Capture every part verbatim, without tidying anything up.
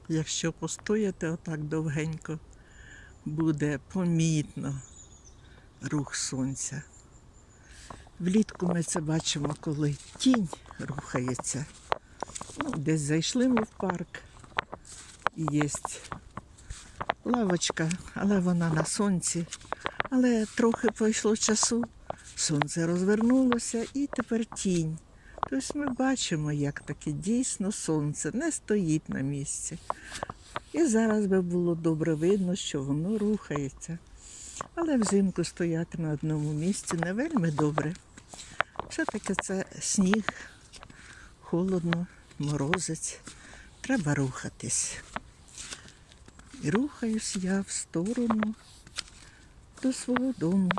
Якщо постояти отак довгенько, буде помітно рух сонця. Влітку ми це бачимо, коли тінь рухається. Ну, десь зайшли ми в парк, і є лавочка, але вона на сонці. Але трохи пройшло часу, сонце розвернулося і тепер тінь. Тобто ми бачимо, як таке дійсно сонце не стоїть на місці. І зараз би було добре видно, що воно рухається. Але взимку стояти на одному місці не вельми добре. Все-таки це сніг, холодно, морозець. Треба рухатись. І рухаюсь я в сторону до свого дому.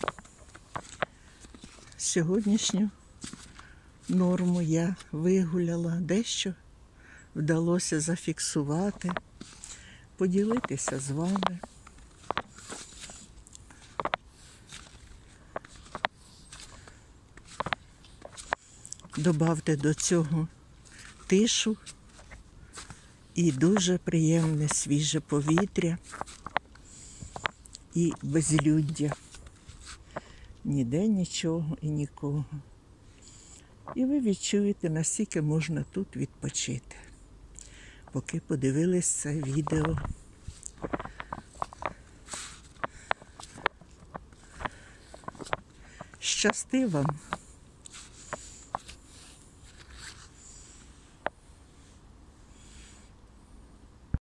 Сьогоднішню норму я вигуляла, дещо вдалося зафіксувати, поділитися з вами. Добавте до цього тишу і дуже приємне свіже повітря і безлюддя. Ніде нічого і нікого. І ви відчуєте, наскільки можна тут відпочити. Поки подивились це відео. Щасти вам!